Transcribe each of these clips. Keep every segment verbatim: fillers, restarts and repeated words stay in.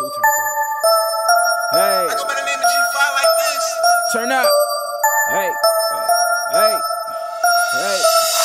too turned up. Hey. I go by the name of G five like this. Turn up. Hey. Hey. Hey.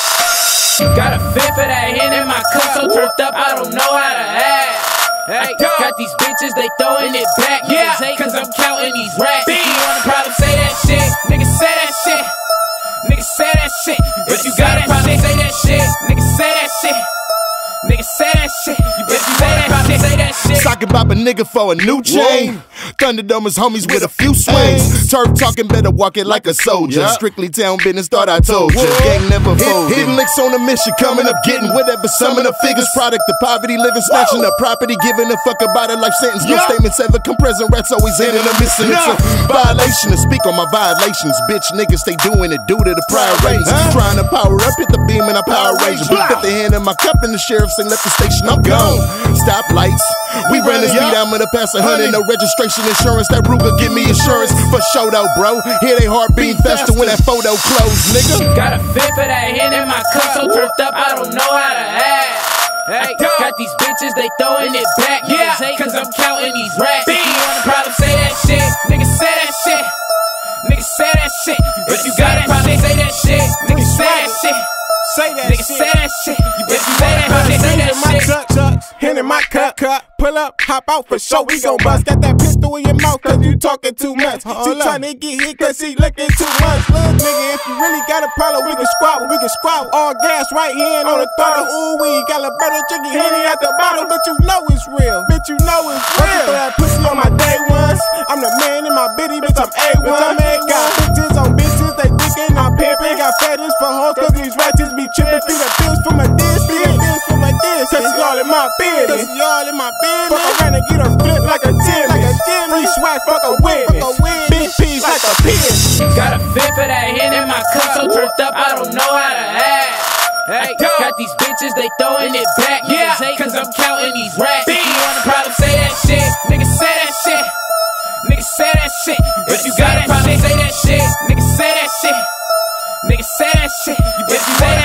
Hey. Got a fit for that hand in my cup, so turned up I don't know how to act. Hey, got these bitches, they throwing it back. Yeah, hate cause I'm counting these racks. If you wanna problem, say that shit. Niggas say that shit. Niggas say that shit. If you gotta problem, say that shit. Niggas say that shit. Niggas say that shit. You bitch, you say that shit. Say that shit. Sock about a nigga for a new chain. Thunderdome is homies with a few swings. Turf talking, better walk it like a soldier. Strictly town business, thought I told you. Gang never fold. Hitting licks on a mission, coming up, getting whatever. Summing the figures, product of poverty, living, snatching up property, giving a fuck about a life sentence. No statements ever come present. Rats always in and I'm missing. It's a violation to speak on my violations. Bitch, niggas, they doing it due to the prior ratings. Trying to power up, hit the beam and I power ranger. Put the hand in my cup and the sheriff say left the station, I'm gone. Stop lights. We run the speed, I'm gonna pass a hundred. No registration insurance, that Ruger give me insurance. For show though, bro. Hear they heartbeat faster when that photo closed, nigga. Got a fit for that hand in my cup, so turned up I don't know how to act. Hey, got these bitches, they throwing it back. Yeah, hate cause I'm counting these racks. If you wanna problem, say that shit. Niggas say that shit. Niggas say that shit. If you got a problem, say that shit. Niggas say that shit. Say that niggas shit. Say that shit. You bitch, you say that shit. Say that shit. Truck, trucks, hand in my cup, cup. Pull up, hop out for sure. We gon' bust. Got that pistol in your mouth cause you talking too much. She tryna get hit cause she looking too much. Look, nigga, if you really got a problem, we can squabble, we can squabble. All gas right hand on the throttle. Ooh, we got a better chicken handy out the bottle. But you know it's real. Bitch, you know it's real. Throw that pussy on my day ones. I'm the man in my bitty, bitch, I'm A one. Got bitches on bitches, they thinking I'm pimping. Got feathers for hoes cause these ratchets be tripping. Feed the pills for my dish, feed the pills for my dish. Cause y'all in my business. Cause y'all in my business. Fuck around and get her flipped like a gym. Like a gym. Free swag, fuck a witness. Big piece like a piss. Got a fit for that hand in my cup, so turned up I don't know how to act. Hey, got these bitches, they throwing it back. Yeah, hate cause I'm counting these racks. If you wanna problem, say that shit. Niggas say that shit. Niggas say that shit. If you got a problem, say that shit. Niggas say that shit. Niggas say that shit. You bitch, you say that shit.